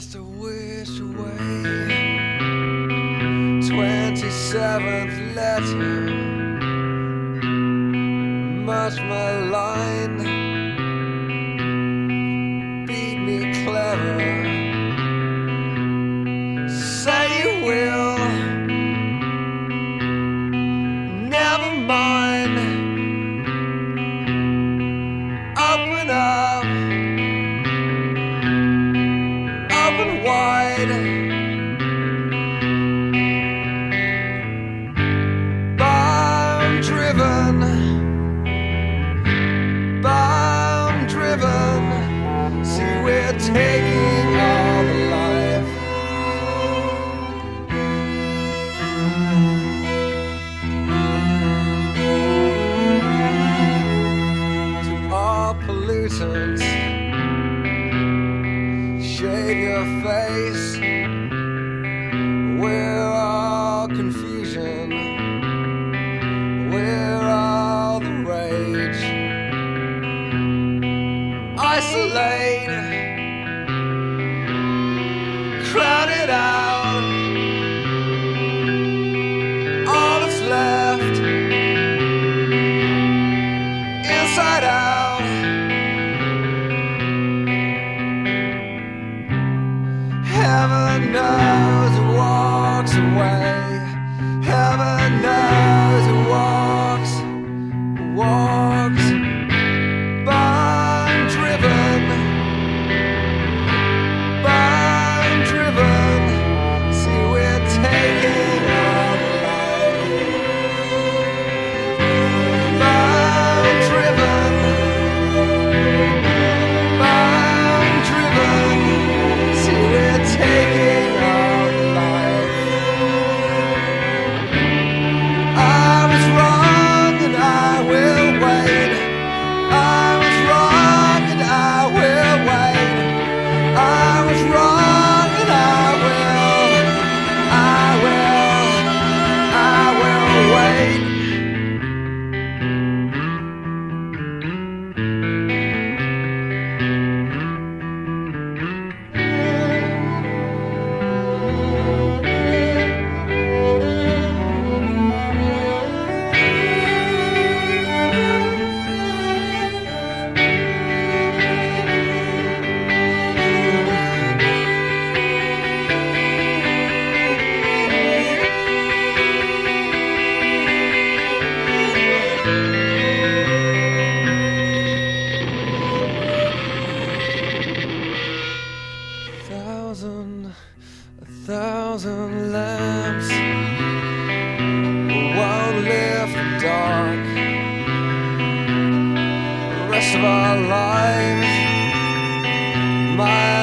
just a wish away. 27th letter, much maligned, beat me clever. Say you will, never mind. Open up, open wide. Bound driven, see we're taking all the life. To all pollutants, shave your face. We're all confusion. We're all the rage. Isolate, crowd it out. All that's left, inside out. Heaven knows it walks away. Heaven knows it walks. Bound driven, see we're taking all the life. Bound driven, see we're taking all the life. I was wrong and I will wait. I was wrong and I will wait. I was wrong and I will wait. A thousand lamps won't lift the dark. The rest of our lives, my